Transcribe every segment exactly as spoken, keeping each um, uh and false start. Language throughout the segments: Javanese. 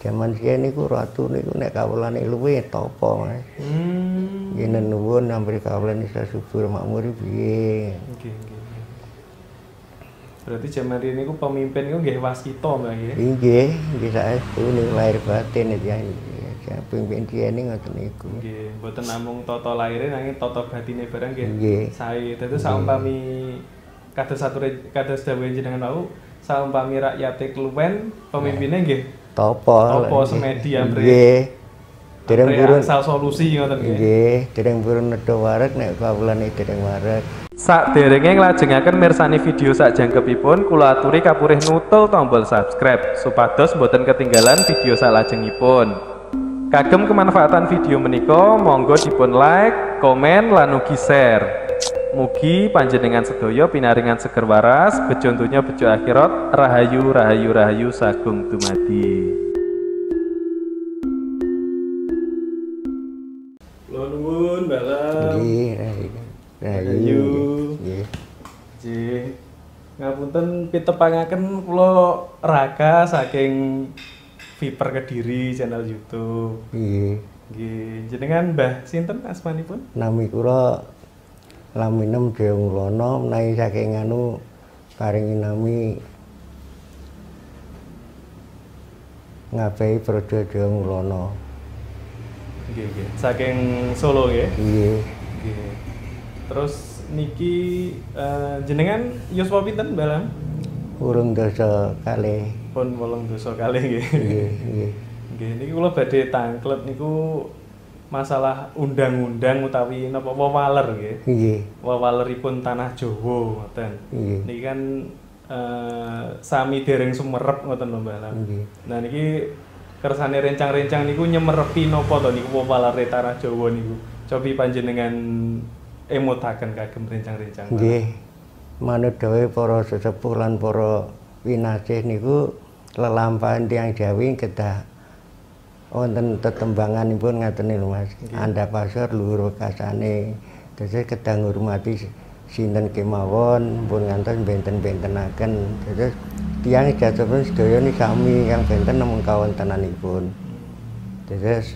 Jaman riyen niku ratu niku nek kawulane luwih tapa, Mas. Hmm. Yen nuwun ampun kawulan isa subur makmur piye. Nggih, nggih. Berarti jaman riyen niku pemimpin niku nggih wasita, Mbah nggih. Nggih, nggih saestu niku lahir batin ya. Pemimpin riyen ngoten niku. Nggih, mboten namung tata lahire nanging tata batine barang nggih. Nggih. Sae. Dadi saumpami kados sature kados dawuh jenengan wau, saumpami rakyate kluwen, pemimpine nggih Topo, topo semedi ambre. Nggih. Dereng purun asal solusi ngoten nggih. Nggih, dereng purun nedha wareg nek kawulane dereng wareg. Saderenge nglajengaken mirsani video sakjangkepipun, kula aturi kapurih nutul tombol subscribe supados boten ketinggalan video salajengipun. Kagem kemanfaatan video menika, monggo dipun like, komen, lan ugi share. Mugi panjenengan sedaya pinaringan seger waras, bejo donya bejo akhirat, rahayu rahayu rahayu sagung dumadi. Kula nuwun balam. Nggih, rahayu. Rahayu. Nggih. Nggih. Ngapunten pitepangaken kula Raka saking Viper Kediri channel YouTube. Nggih. Nggih, jenengan Mbah sinten asmanipun? Nami kula Laminem Jaya Mulana, menawi saking anu paringi nami Ngabehi Praja Jaya Mulana. Nggih, nggih. Saking Solo nggih. Nggih. Nggih. Terus niki uh, jenengan yuswa pinten Balam? Urung dasa kalih. Pun wolung dasa kalih nggih. Nggih, nggih. Nggih, niki kula badhe tangklet niku masalah undang-undang utawi napa wawaler nggih. Nggih. Wawaleripun tanah Jawa ngoten. Nggih. Niki kan uh, sami dereng sumerep ngoten lho Mbah Lam. Nggih. Nah niki kersane rencang-rencang niku nyemerepi napa to niku wawalere tanah Jawa niku. Cobi panjenengan emutaken kagem rencang-rencang. Nggih. Manut dawuh para sesepuh lan para winasih niku lelampahan tiyang Jawi kedah wonten tetembanganipun ngaten lho Mas. Anda pasar luhur kasane. Terus kedah ngurmati sinten kemawon pun ngantos benten-bentenaken. Terus tiyang jatipun sedaya niki sami yang benten namung kawontenanipun. Terus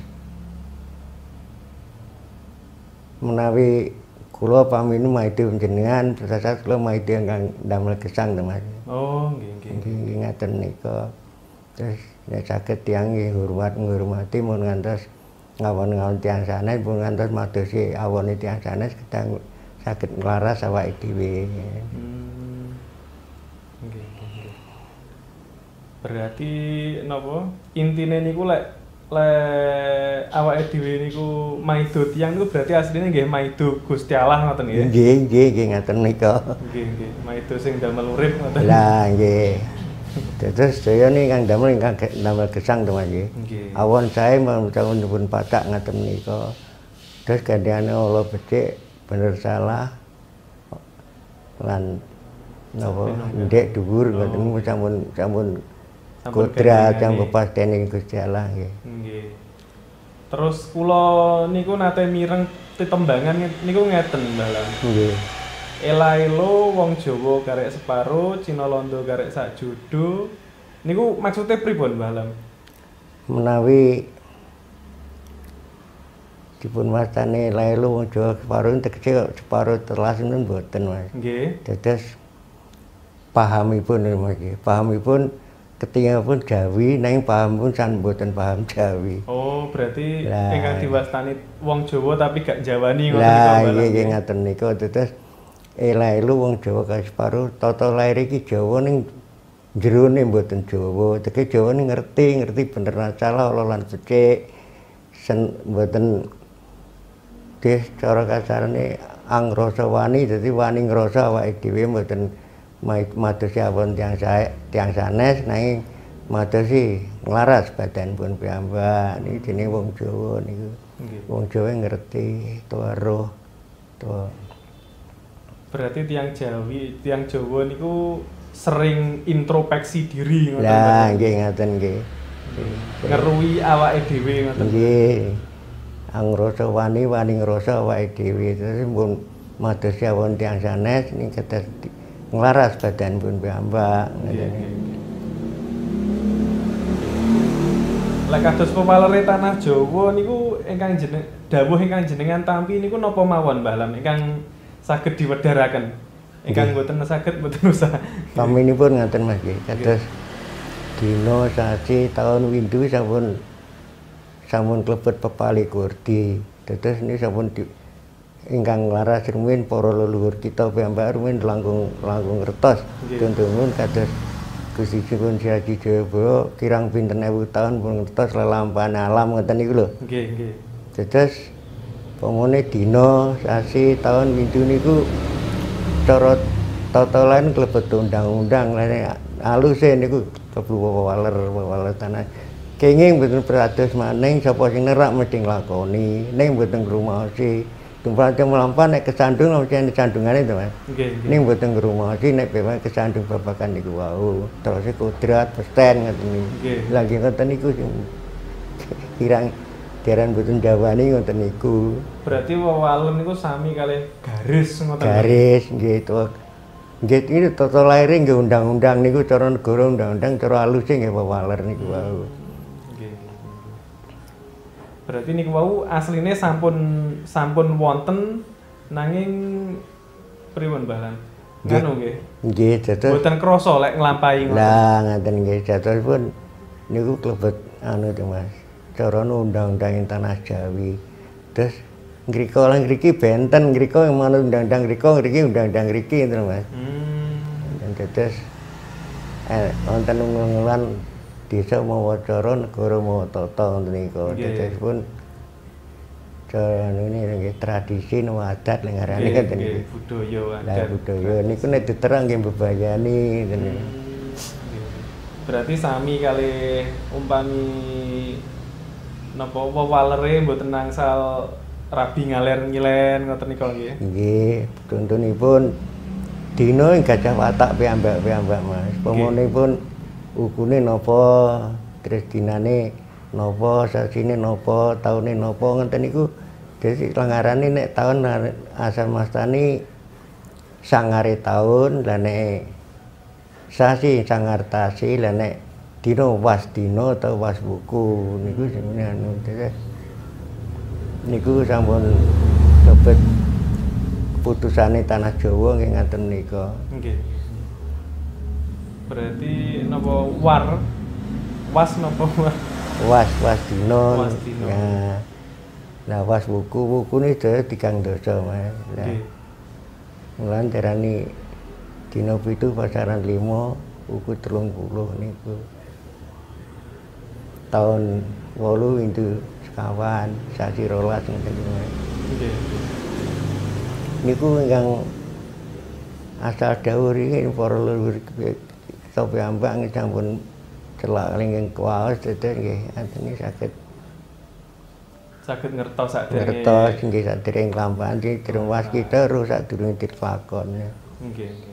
menawi kula paminu maidhi panjenengan prasasat kula maidhi ingkang damel gesang to Mas. Oh, nggih nggih. Nggih ngaten nika. Terus nek saged tiyang nggih hormat ngurmati mun ngantos ngawon-ngawon tiyang sanes pun ngantos madosi awone tiyang sanes kedah saged nglaras awake dhewe. Hmm. Nggih nggih. Berarti napa intine niku lek lek awake dhewe niku maido tiyang niku berarti asline nggih maido Gusti Allah ngoten nggih. Nggih nggih nggih ngaten nika. Nggih nggih, maido sing damel urip ngoten. Lah nggih. Terus saya nih kang damel ingkang damel gesang to Mas nggih. Nggih. Awon sae mawon patak ngaten nika. Terus gantiane Allah becik bener salah lan napa ndek dhuwur ngoten niku sampun sampun kodrat yang bepastene Gusti Allah nggih. Nggih. Terus kula niku nate mireng tetembangan niku ngeten Mbah Lam. Nggih. Elailo wong Jawa karek separo, Cina Londo karek sak jodo. Niku maksudnya pripun Mbah Lam? Menawi dipun wastani elailo wong Jawa separo tegese separo telas niku mboten Mas. Nggih. Dados pahamipun Mas nggih. Pahamipun ketinggalipun Jawi nanging paham pun san mboten paham Jawi. Oh, berarti lah, ingkang diwastani wong Jawa tapi gak Jawani ngoten lah nggih ngaten nika. Dados elailo wong Jawa ka separo tata lair iki Jawa ning jerone mboten Jawa. Tegese Jawa ning ngerti, ngerti bener lan salah ala lan becik. Sen mboten deh cara kasarane angrasa wani dadi wani ngrasa awake dhewe mboten madosi awon tiyang sae tiyang sanes nanging madosi nglaras badan pun piyambak niki jenenge wong Jawa niku. Wong Jawa ngerti tuwa roh tuwa. Berarti tiang Jawi, tiang Jawa niku sering introspeksi diri ngoten. Lah nggih ngaten nggih. Ngeruwi awake dhewe ngoten. Nggih. Angrasa wani wani ngrasa awake dhewe terus pun madosi awon tiyang sanes ning kedah nglaras badan pun piyambak. Lek kados pewalere tanah Jawa niku ingkang jeneng dawuh ingkang jenengan tampi niku napa mawon Mbah Lam ingkang saged diwedharaken. Ingkang mboten saged mboten usah. Paminipun ngaten Mas nggih. Kados dina sasi taun windu sampun sampun klebet pepalikur di dados ini sampun di ingkang laras rumiyin para leluhur kita piyambak rumiyin langkung langkung ngertos. Contohipun kados Gusti Sunan Haji Jayabaya kirang pinten ewu taun pun ngertos lelampahan alam ngoten niku lho. Nggih, nggih. Dados pamane dina sasi taun windu niku cara tata lain klebet undang-undang lene aluse niku kebu waler waler tanah. Kenging mboten prados maning sapa sing nerak mesti nglakoni, ning mboten ngrumaosi. Tumpah melampah nek kesandung mesti sandungane to Mas. Nggih, nggih. Ning mboten ngrumaosi nek bebas kesandung babakan niku wau. Terus kodrat pesten ngoten niku. Nggih. Lagi ngoten niku sing kirang diaran mboten jawani ngoten niku. Berarti wewalen niku sami kalih garis ngoten. Garis nggih to. Nggih iki tata laire nggih undang-undang niku cara negara undang-undang cara aluse nggih wewaler niku wau. Berarti niku wau asline sampun sampun wonten nanging pripun Mbah Lan? Ngono nggih. Nggih, dados mboten krasa lek nglampahi ngoten. Lah ngaten nggih datosipun niku klebet anu to Mas. Cara undang-undang tanah Jawi. Terus ngriko lan ngriki benten ngriko manut undang-undang ngriko ngriki undang-undang ngriki ngoten Mas. Hmm. Dan dados eh wonten ngulungan desa mawa cara negara mawa tata ngoten niku. Dadosipun cara ini nggih tradisi nama adat lek ngarani ngoten niku. Budaya adat. Lah budaya niku nek diterang nggih mbebayani ngoten niku. Berarti sami kali umpami napa wewalere mboten nangsal rabi ngaler ngilen ngoten niku nggih. Nggih, contonipun dina ing gajah watak piyambak-piyambak Mas. Pamanipun ukune napa, terus dinane napa, sasine napa, taune napa ngoten niku. Dadi langgarane nek taun asal mastani sangare taun, lah nek sasi sangartasi, lah nek dina was dina atau was buku niku sing anu terus niku sampun lebet keputusane tanah Jawa nggih ngaten nika. Nggih. Berarti napa war was napa war? Was was dina. Was dina. Ya. Lah was buku-buku ini dhewe tigang dasa Mas. Lah. Mulan terani dina pitu pasaran lima buku telung puluh niku. Tahun wolu itu sekawan sasi rolas ngoten niku. Nggih. Niku ingkang asal dawuh iki para leluhur kita piyambak sampun celak ingkang kuwaos dados nggih atene saged saged ngertos sadurunge. ngertos nggih sadurunge nglampahan dirumas kita terus sadurunge dilakon. Nggih, nggih.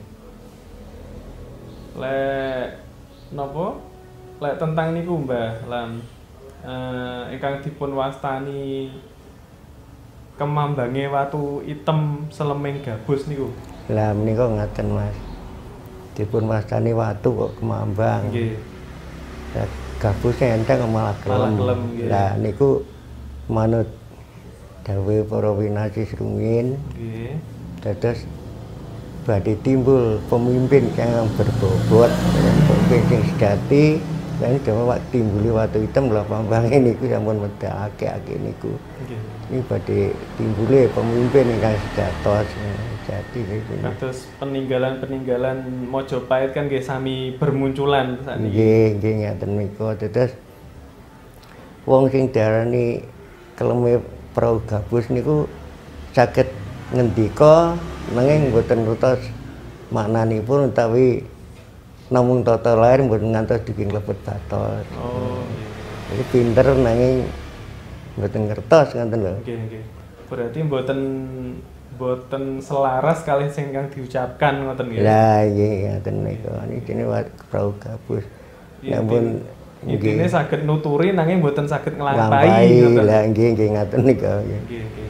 Lek napa? Lek tentang niku Mbah Lam. Eh ingkang dipun wastani kemambange watu item seleming gabus niku. Lah menika ngaten Mas. Dipun wastani watu kok kemambang. Nggih. Lah gabusnya enteng malah Malah kelem. kelem, nggih. Lah niku manut dawuh para winasi rumiyin. Nggih. Dados badhe timbul pemimpin yang berbobot, pemimpin sing sejati, lan dhewe timbuli watu hitam lha pambange niku sampun medhakake niku. Nggih. Ini badhe timbule pemimpin ingkang sejatos sejati niku. Kados peninggalan-peninggalan Mojopahit kan nggih sami bermunculan sakniki. Nggih, nggih ngaten menika. Dados wong sing diarani keleme prau gabus niku saged ngendika nanging mboten ngertos maknanipun utawi namung tata lair mboten ngantos diking lebet batos. Oh, Jadi pinter nanging mboten ngertos ngoten lho. nggih, nggih. Berarti mboten mboten selaras kalih sing kang diucapkan ngoten nggih. Lah nggih ngoten nika. Niki dene prau gabus. Namun intine saged nuturi nanging mboten saged nglampahi nglampahi. ngoten. Lah nggih nggih ngoten nika. Nggih, nggih, nggih.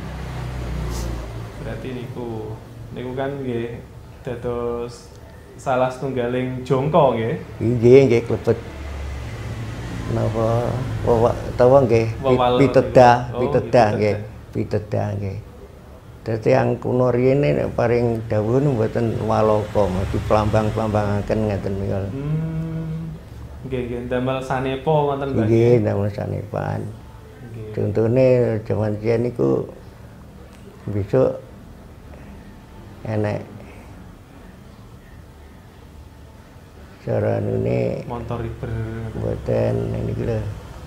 Berarti niku niku kan nggih dados salah setunggaling jongko nggih. Nggih nggih klebet napa wawa utawa nggih Wawal pitedah, oh, pitedah gitu, nggih, pitedah nggih. Dadi yang kuno riyen nek paring dawuh mboten walaka, dipelambang-pelambangaken ngeten niku. Hmm. Nggih, nggih, damel sanepa wonten Mbah. Nggih, damel sanepan. Nggih. Contone jaman riyen niku besok enek cara nune Montor riber. mboten niki lho.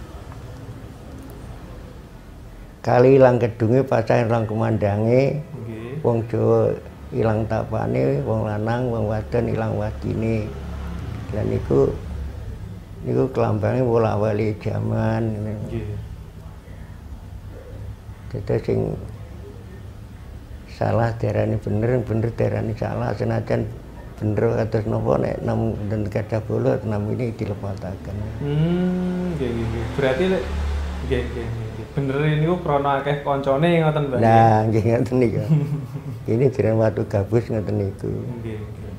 Kali ilang gedunge pacar ilang kumandange. Nggih. Wong Jawa ilang tapane, wong lanang, wong wadon ilang wadine. Lah niku niku kelambange bola-bali jaman. Nggih. Dadi sing salah diarani bener, bener diarani salah, senajan bener kados napa nek namung den kadah bola namine dilepataken. Hmm, nggih, nggih, nggih. Berarti lek nggih, nggih, nggih. Bener niku krana akeh kancane ngoten Mbah. Nah, nggih ngoten niku. Ini jeneng watu gabus ngoten niku. Nggih, nggih.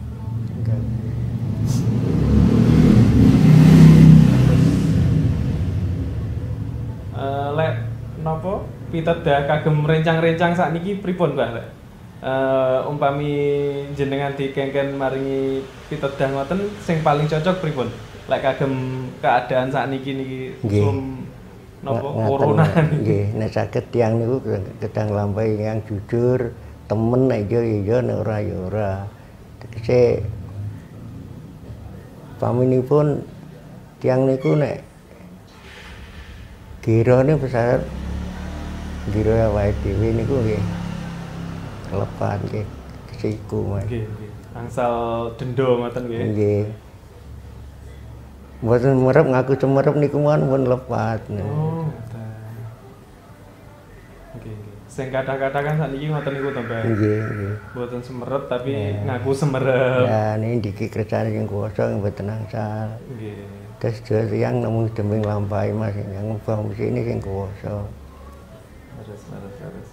Eh lek napa pitedah kagem rencang-rencang sakniki pripun Mbah lek? Eh umpami jenengan dikengken maringi pitedah ngoten sing paling cocok pripun? Lek kagem keadaan sakniki niki Nggih. sum napa Ngaten, corona nggih, nek saged tiyang niku kedang lampahi yang jujur, temen nek iya iya nek ora ya ora. Tegese paminipun tiyang niku nek girane pesawat gira awake dhewe niku nggih lepat nggih kesiku Mas. nggih, nggih. Angsal denda ngoten nggih. Nggih. Mboten merep ngaku semerep niku mawon pun lepat. Oh, ngoten. Nggih, nggih. Sing kathah-kathah kan sakniki ngoten niku to, Mbak. Nggih, nggih. Mboten semerep tapi Ya. ngaku semerep. Ya niki diki kersane sing kuwasa mboten angsal. Nggih. Terus dia yang namung deming lampahi Mas yang ngubah ini sing kuwasa. Terus, terus, terus.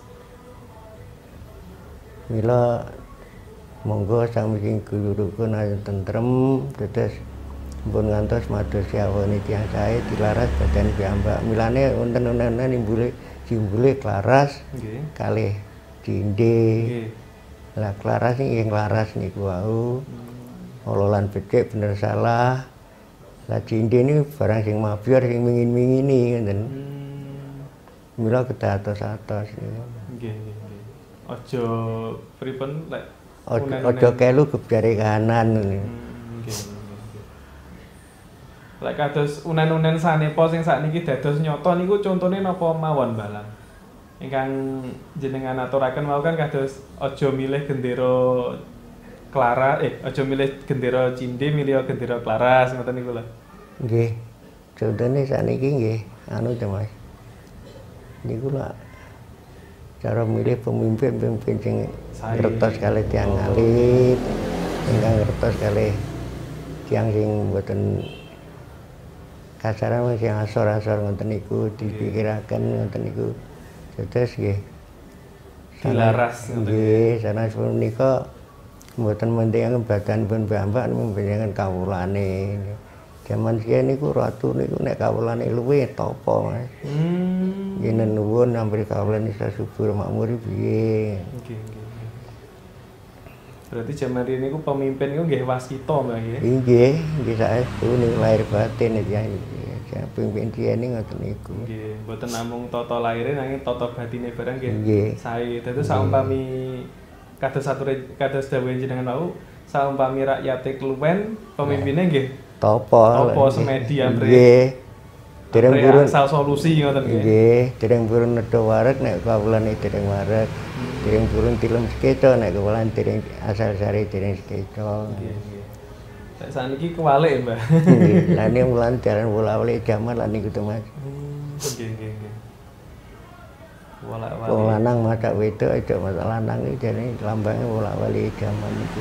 Mila monggo sami sing guyuripun ayo tentrem terus pun ngantos mados yawone tiyang sae dilaras badan piyambak. Milane wonten-wonten nimbule simbule klaras Nggih. kalih cindhe. Nggih. Lah klaras niki klaras niku wau. Hmm. Ololan becik bener salah. Lah cindhe ini barang sing mabiar sing mingin-mingini ngoten. Hmm. Mila kedah atos-atos niku. Nggih, nggih, nggih. Aja pripun lek Ojo unen-unen. ojo kelu gebjare kanan ngono. Hmm, nggih, nggih, nggih. Lek kados unen-unen sanepa sing sakniki dados nyata niku contone napa mawon, Mbak Lan? Ingkang jenengan aturaken wau kan kados aja milih gendera Clara, eh aja milih gendera Cinde, milih gendera Klaras ngoten niku lho. Nggih. Contone sakniki nggih anu to Mas. Niku lak cara milih pemimpin-pemimpin sing Sae. ngertos kalih tiyang alit, ingkang ngertos kalih tiyang sing mboten kasaran sing asor-asor ngoten niku dipikiraken ngoten niku. Terus nggih. Dilaras ngoten. Nggih, sanes punika mboten mentingaken badanipun piyambak mentingaken kawulane. Jaman riyen niku ratu niku nek kawulane luwih tapa Mas. Hmm. Yen nuwun ampun kawulane isa subur makmur piye. Nggih, nggih, nggih. Berarti jaman riyen niku pemimpin niku nggih wasita, Mbak nggih. Nggih, nggih saestu niku lahir batin ya. Pimpin riyen ngoten niku. Nggih, mboten namung tata lahire nanging tata batine barang nggih. Nggih. Sae. Dados saumpami kados sature kados dawuh jenengan wau, saumpami rakyate keluwen, pemimpine nggih Tapa. Tapa semedi amre. Nggih. Dereng amre purun angsal solusi ngoten nggih. nggih, dereng purun nedha wareg nek kawulane dereng wareg. Dereng purun tilem sekeca nek kawulane dereng asal sare dereng sekeca. Nggih, nggih. Nek saniki kewalik, Mbak. Nggih, lah nek mulan jalan bola-bali jaman lan niku to Mas. Hmm, nggih, nggih, nggih. Walak-walik. Wong lanang masak wedok aja masak lanang iki jane lambange bola-bali jaman niku.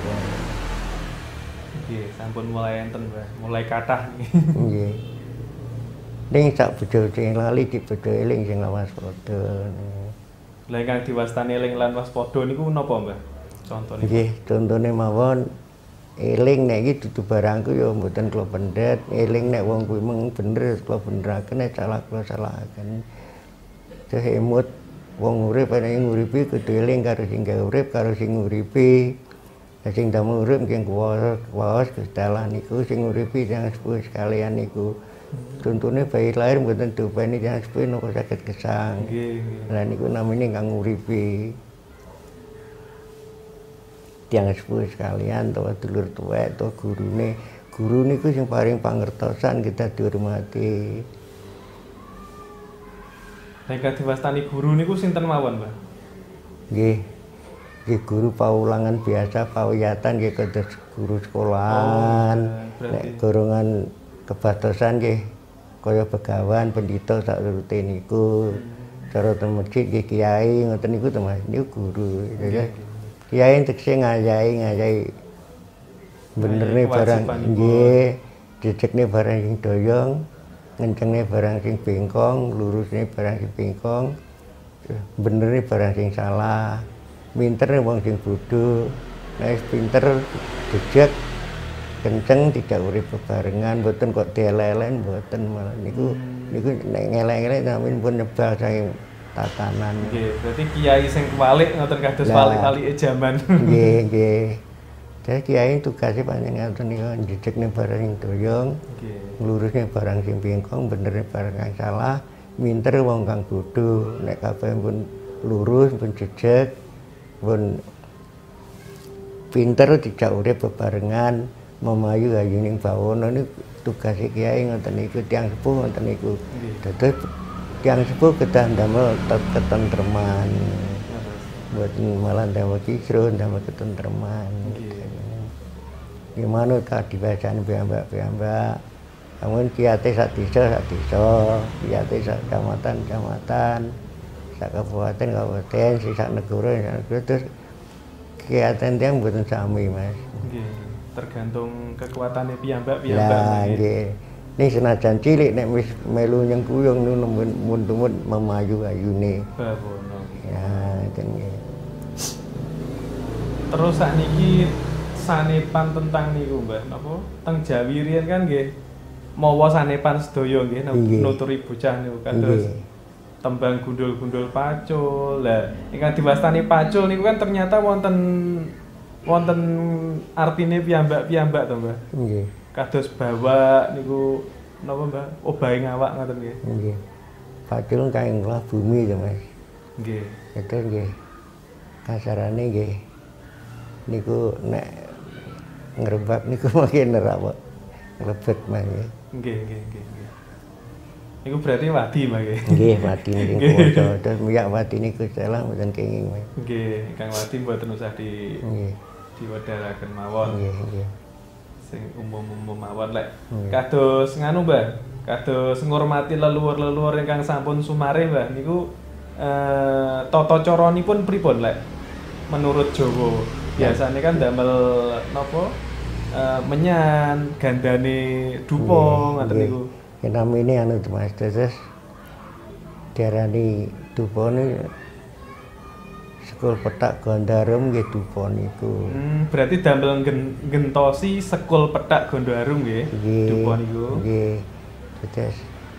Nggih, sampun mulai enten, Mbak. Mulai kathah nggih. Nggih. Ning sak bojo sing lali di bojo eling sing lawas padha. Lah ingkang diwastani eling lan waspada niku napa, Mbak? Contohipun. Nggih, contone mawon eling nek iki dudu barangku ya mboten kula pendet, eling nek wong kuwi mung bener kula beneraken nek salah kula salahaken. Terus emut wong urip nek nguripi kudu eling karo sing gawe urip karo sing nguripi. Lah sing damel urip nggih kuwas kuwas Gusti Allah niku sing nguripi jangan sepuh sekalian niku. Contone bayi lahir mboten diopeni jangan sepuh nopo saged gesang. Nggih. Lah niku namine kang nguripi. Tiang sepuh sekalian, atau dulur tuwek, atau gurune, guru niku sing paling pangertosan kita dihormati. Nek diwastani guru niku sinten mawon, Mbah? Nggih. Nggih guru paulangan biasa, pawiyatan nggih kados guru sekolahan. Oh, berarti... Nek golongan kebatosan nggih kaya begawan, pendhita sak rute niku. Hmm. Cara teng masjid nggih kiai ngoten niku to Mas, niku guru. Okay. Kiai tekse ngajahi ngajahi benerne barang nggih, jejekne barang sing doyong, ngencengne barang sing bengkong, lurusne barang sing bengkong, benerne barang sing salah, minterne wong sing bodho, nek pinter jejeg kenceng tidak urip bebarengan, mboten kok dielelen mboten malah niku niku nek ngelek-ngelek sampeyan pun nyebal saking tatanan. Nggih, berarti kiai sing kuwalik ngoten kados walik-walike jaman. Nggih, nggih. Dadi kiai tugase panjenengan ngoten niku njejekne barang sing doyong, nggih. Nglurusne barang sing bengkong, benerne barang kang salah, minter wong kang bodho, nek kabeh pun lurus, pun jejeg, pun pinter tidak urip bebarengan, memayu ayuning bawana niku tugase kiai ngoten niku, tiyang sepuh ngoten niku. Dados yang sepuh kedah damel ketentreman, buatin malah damel kisruh, damel ketentreman. Gimana kak dibacaan piyambak-piyambak, namun kiate sak desa sak desa, kiate sak kecamatan kecamatan, sak kabupaten kabupaten, sak negara sak negara terus kiaten yang buatan sami Mas. Tergantung kekuatannya piyambak-piyambak. Lah nggih. Ning senajan cilik nek wis melu nyengkuyung niku mun-mun memayu ayune. Bawono. Ya, ten nggih. Terus sakniki sanepan tentang niku, Mbah. Napa? Teng Jawi riyen kan nggih mawa sanepan sedaya nggih nuturi bocah niku kados tembang gundul-gundul pacul. Lah, ingkang diwastani pacul niku kan ternyata wonten wonten artine piyambak-piyambak to, Mbah. Nggih. Kados bawa niku napa Mbah? Obahe ngawak ngoten nggih. Nggih. Pacul kaing lah bumi to Mas. Nggih. Itu nggih. Kasarane nggih. Niku nek ngrebak niku makin nerap. Nglebet Mas nggih. Nggih, nggih, nggih, nggih. Niku berarti wadi Mbah nggih. Nggih, wadi niku. Terus miyak wadi niku salah mboten kenging Mas. Nggih, Kang Wadi mboten usah di nggih. Diwedharaken mawon. Nggih, nggih. Sing umum-umum mawon lek hmm. kados nganu Mbah, kados ngurmati leluhur-leluhur ingkang sampun sumare Mbah niku eh tata caranipun pripun lek menurut Jawa? Biasane kan damel napa eh, menyan, gandane dupa ngoten niku. Ya namine anu Mas, terus diarani dupa niku sekul petak Gondarum nggih dupa niku. Hmm, berarti damel gentosi sekul petak Gondarum nggih. Dupa niku. Nggih. Terus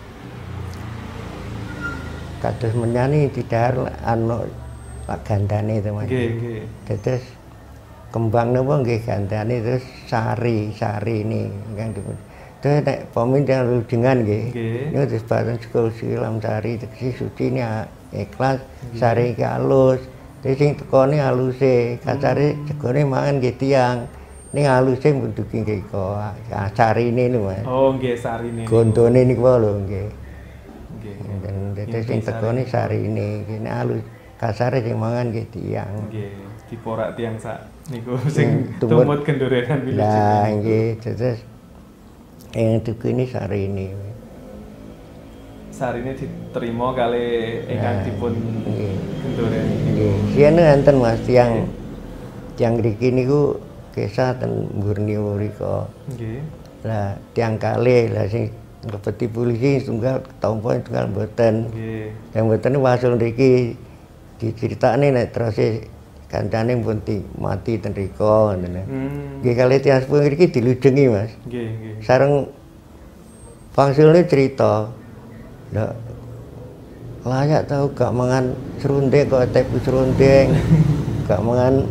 kados menyani didhahar ana gandane to Mas. Nggih, nggih. Terus kembang napa nggih gandane terus sari, sari ini ingkang dipun. Terus nek paminten lujengan nggih. Niku disebatan sekul silam sari tegese suci ini ikhlas, sari iki alus. Terus sing tekone aluse, kacare jegone mangan nggih tiyang. Ning aluse mbentuki nggih kok sarine niku Mas. Oh nggih sarine. Gontone niku lho nggih. Nggih. Terus sing tekone sarine, iki nek alus kasare sing mangan nggih tiyang. Nggih, diporak tiyang sak niku sing tumut gendorenan wilujeng. Lah nggih, terus yang tukune sarine. Sarine diterima kali ingkang dipun gendoren. Nggih. Siyene enten Mas tiyang tiyang mriki niku kesah ten Borneo mriko. Nggih. Lah tiyang kalih lah sing ngebeti polisi tunggal tampa tunggal mboten. Nggih. Yang mboten wasul mriki diceritakne nek terus kancane pun ti, mati ten riko ngoten. Hmm. Nggih kalih tiyang sepuh mriki dilujengi Mas. Nggih, nggih. Sareng wangsulne cerita. Ndak layak tau gak mangan serundeng kok tepu serundeng. Gak mangan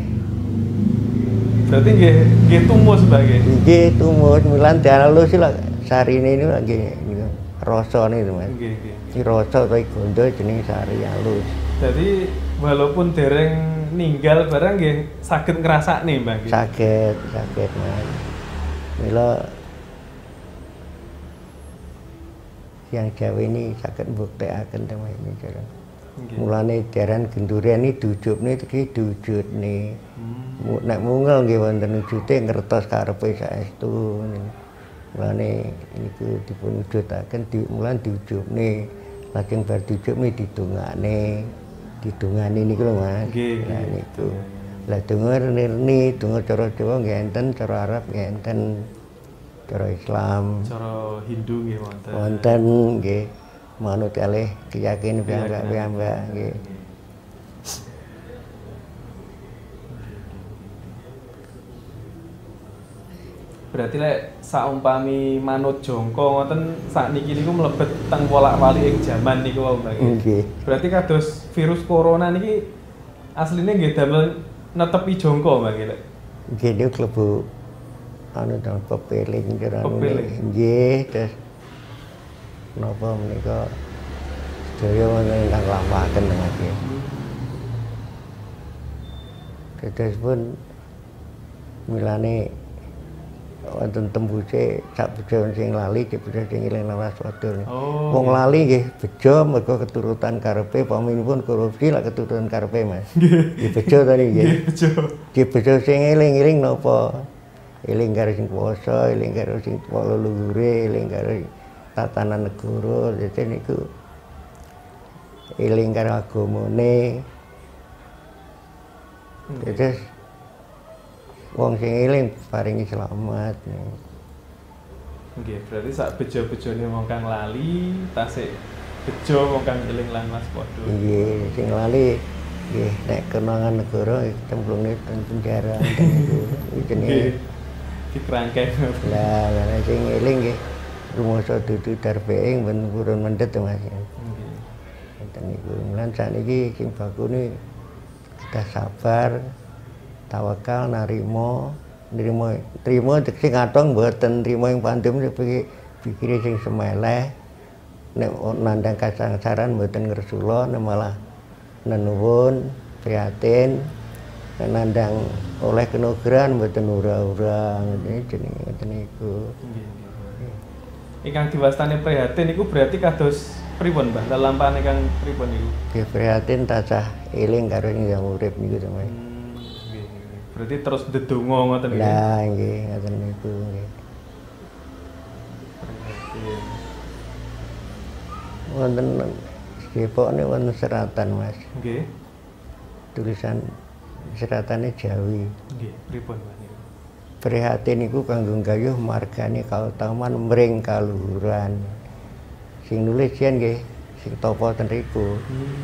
Berarti nggih nggih tumus sebagai. nggih tumus milan dialus lah sarine ini lagi rasane itu Mas. Nggih, nggih. Iki rasa ta gondo jenenge sari alus. Jadi walaupun dereng ninggal barang nggih saged ngrasakne Mbah nggih. Sakit, sakit Mas. Mila yang Jawa ini sakit mbuktekaken tema ini cara. Nggih. Mulane diaran gendurian iki dujupne iki dujutne. Hmm. Nek mungel nggih wonten wujute ngertos karepe saestu. Mulane niku dipun wujutaken di mulan diujupne. Lajeng bar diujupne didongakne. Didongani niku lho Mas. Nggih, Lah nggih. niku. Lah donga nirni, donga cara Jawa nggih enten, cara Arab nggih enten. Cara Islam Cara Hindu nggih wonten. wonten nggih manut kalih keyakinan piyambak-piyambak nggih. Berarti lek saumpami manut jongko ngoten sakniki niku mlebet teng wolak-walik ing jaman niku wae Mbak. Nggih. Berarti kados virus corona niki asline nggih damel netepi jongko Mbak lek. Nggih niku klebu anu dong pepeling cara Pepeling. nggih terus napa menika sedaya wonten ingkang lampahaken nggih. Terus pun milane wonten tembuse sak bejo sing lali cek bejo sing eling lawas wadul. Oh, Wong nggih. lali nggih bejo mergo keturutan karepe paminipun korupsi lak keturutan karepe Mas. Nggih bejo to nggih. Nggih, bejo. Nggih bejo sing eling-eling napa? Eling karo sing kuwasa, eling karo sing tuwa leluhure, eling karo tatanan negara, dadi niku eling karo agamane. Terus wong sing eling paringi selamat. Nggih, berarti sak bejo-bejone wong kang lali, tasik bejo wong kang eling lan mas padha. Nggih, sing lali nggih nek kenangan negara cemplunge ten penjara niku. Iki Nggih. jenenge Dikerangkeng. lah nek sing eling nggih rumangsa dudu darbeing ben purun mendhet Mas. Nggih. Ngoten niku. Lan sakniki sing bakune kita sabar, tawakal, narimo, nrimo, trimo sing katong mboten trimo ing pandem sepiki pikire sing semeleh. Nek nandang kasangsaran mboten ngresula nek malah nenuwun, prihatin, nek nandang oleh kenugrahan mboten ura-ura ngene jenenge ngoten niku. Nggih, nggih. Ingkang diwastani prihatin niku berarti kados pripun, Mbah? Lelampahan ingkang pripun niku? Nggih prihatin tansah eling karo sing urip niku sampe. Hmm, nggih, nggih. Berarti terus ndedonga ngoten nggih. Lah nggih ngoten niku nggih. Prihatin. Wonten Depokne wonten seratan Mas. Nggih. Tulisan seratane Jawi. Nggih, pripun Mbah niku? Prihatin iku kanggo gayuh margane kautaman mring kaluhuran. Sing nulis yen nggih sing tapa ten riku.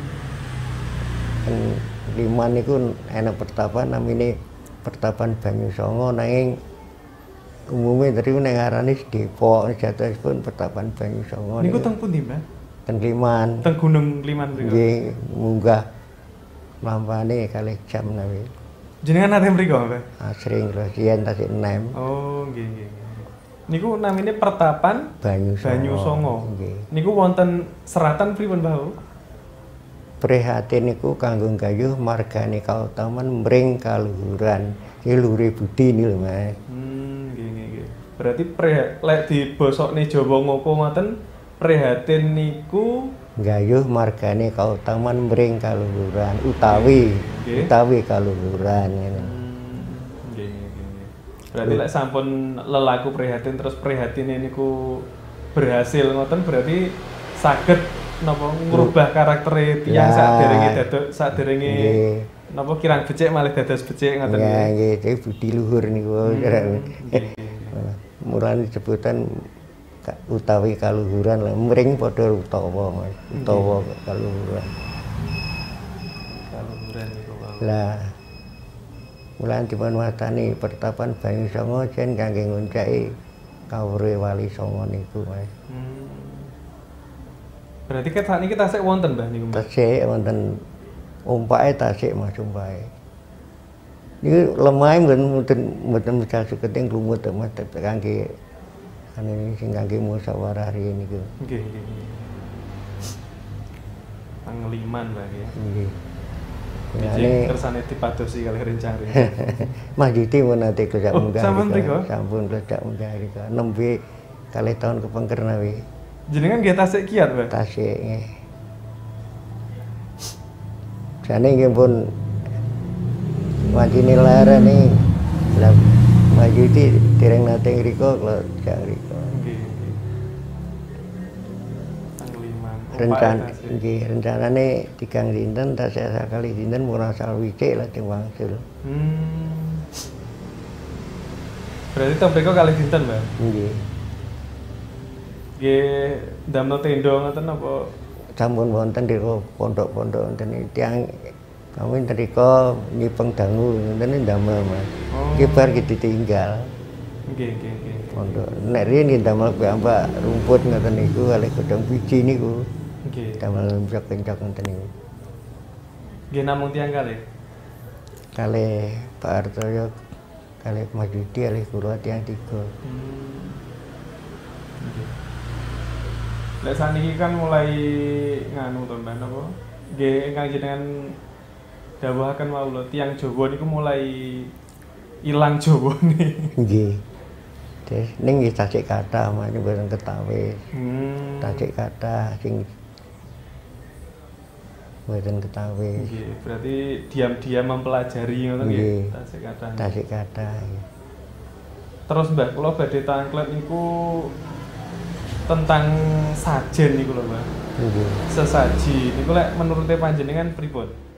Ten Liman niku ana pertapan namine Pertapan Banyusanga nanging umume dari ning arane Depok jatuhipun Pertapan Banyusanga. Niku teng pundi, Mbah? ten Liman. Teng Gunung Liman mriku. Nggih munggah lampane kalih jam nawi. Jenengan nate mriku, Mbah? Asring lho yen tasik enem. Oh, nggih, nggih. nggih. Niku namine Pertapan Banyusanga. Banyusanga. Nggih. Niku wonten seratan pripun, Mbah? Prihatin niku kanggo gayuh margane kautaman mring kaluhuran. Iki luhure budi niku lho Mas. Hmm, nggih, nggih, nggih. Berarti pre lek dibosokne Jawa ngoko ngoten, prihatin niku Gayuh margane kautaman mring kaluhuran utawi Nggih. utawi kaluhuran ngene. Hmm, nggih, nggih, nggih. Berarti lek sampun lelaku prihatin terus prihatine niku berhasil ngoten berarti saged napa ngrubah karaktere tiyang Ya. saderenge dadok saderenge Nggih. napa kirang becik malih dados becik ngoten Ya nggih. nggih, iki budi luhur niku. Hmm, nggih, nggih. Mulane sebutan ka- utawi kaluhuran lah mring padha utawa Mas. Utawa kaluhuran. Kaluhuran niku wau. Lah mulan dipun wastani pertapan Banyu Songo jen kangge nguncaki kawruhe Wali Songo niku Mas. Hmm. Berarti ket sakniki tasik wonten Mbah niku. Tasik wonten umpake tasik Mas umpake. Niku lemahe mboten mboten mboten mecah suketing lumut Mas kangge anu sing kangge musyawarah riyen niku. Nggih, nggih. Pangliman Mbah ya. Nggih. Jadi kersane dipadosi kalih rencari. Mas Diti pun nate kerja Oh, munggah. sampun mriko? Sampun kerja munggah rika. Nembe kalih tahun kepengker nawi. Jenengan nggih tasik kiat, Mbah? Tasik nggih. Jane nggih pun wajine larane. Lah Mas Diti dereng nate ngriko kula jak ngriko. Nggih, nggih. Pangliman. Rencan nggih rencanane tigang dinten tasik sakali dinten murah salwicik lajeng wangsul. Hmm. Berarti teng mriko kalih dinten, Mbah? Nggih. Nggih ndamel tenda ngoten apa? Sampun wonten di pondok-pondok wonten tiyang kami nriko nyipeng dangu ngoten ndamel Mas. Oh. Nggih bar ditinggal. Nggih, nggih, nggih. Pondok nek riyen nggih damel piyambak rumput ngoten niku kalih godhong biji niku. Nggih. Damel pencok-pencok ngoten niku. Nggih namung tiyang kalih. Kalih Pak Hartoyo, kalih Mas Didi, kalih kula tiyang tiga. Hmm. Nggih. Lek saniki kan mulai nganu to Mbah napa? Nggih ingkang jenengan dawuhaken wau lho tiyang Jawa niku mulai ilang Jawane. Nggih. Terus ning nggih tasik kathah Mas mboten ketawis. Hmm. Tasik kathah sing mboten ketawis. Nggih, berarti diam-diam mempelajari ngoten nggih. Nggih. Tasik kathah. Tasik kathah. Terus Mbah, kula badhe tangklet niku tentang sajen niku lho, Mbah. Nggih. Sesaji niku lek menurute panjenengan pripun?